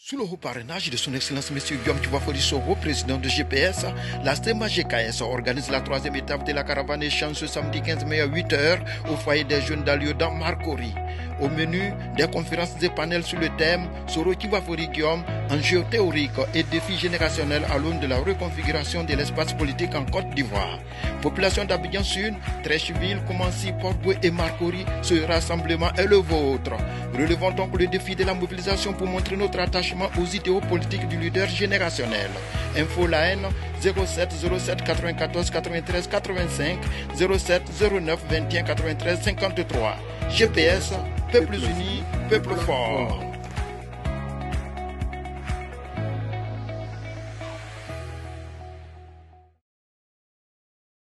Sous le haut parrainage de son Excellence M. Guillaume Tchouafori Soro, président de GPS, la STEMA GKS organise la troisième étape de la caravane échange ce samedi 15 mai à 8h au foyer des jeunes d'Alio dans Marcory. Au menu, des conférences et panels sur le thème Soro Tchouafori Guillaume, enjeux théoriques et défis générationnels à l'aune de la reconfiguration de l'espace politique en Côte d'Ivoire. Population d'Abidjan Sud, Treichville, Koumansi, Port-Boué et Marcory, ce rassemblement est le vôtre. Relevons donc le défi de la mobilisation pour montrer notre attachement aux idéaux politiques du leader générationnel. Info LAN 07 07 94 93 85 07 09 21 93 53. GPS, Peuples unis, peuple fort.